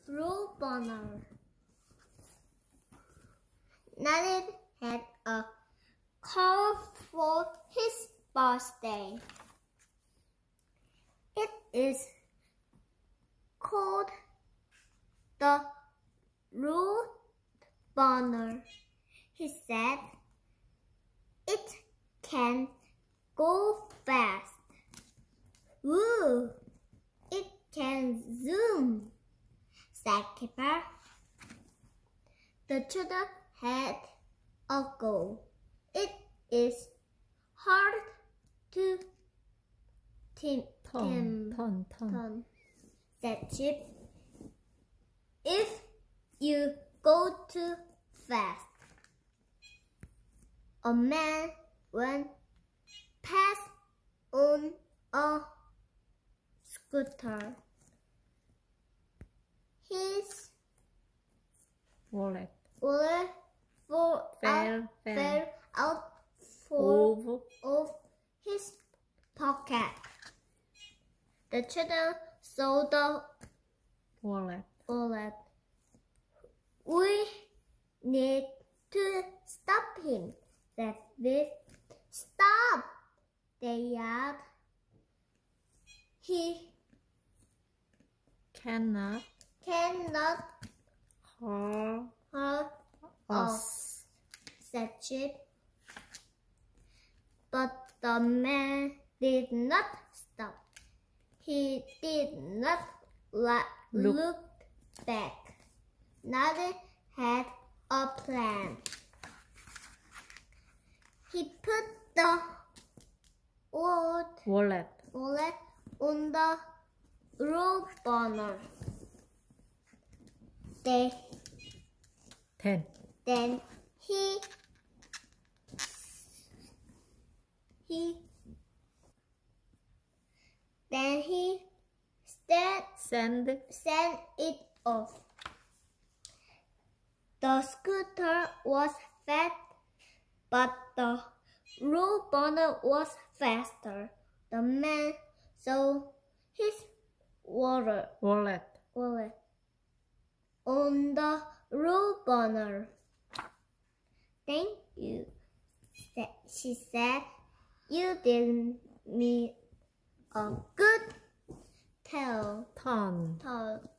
rule burner. Nathan had a car for his birthday. It is called the rule burner. He said it can go fast. Ooh, it can zoom, said Kipper. The children had a goal. It is hard to turn, said Chip. If you go too fast. A man went past on a scooter. His wallet fell out of his pocket. The children saw the wallet. We need to stop him, said Viv. Stop, they yelled. He cannot hurt us, said Chip. But the man did not stop. He did not look back. Nathan had a plan. He put the wallet on the rule burner. Then he sent it off. The scooter was fast, but the rule burner was faster. The man saw his wallet on the rule burner. Thank you, she said. You did me a good turn.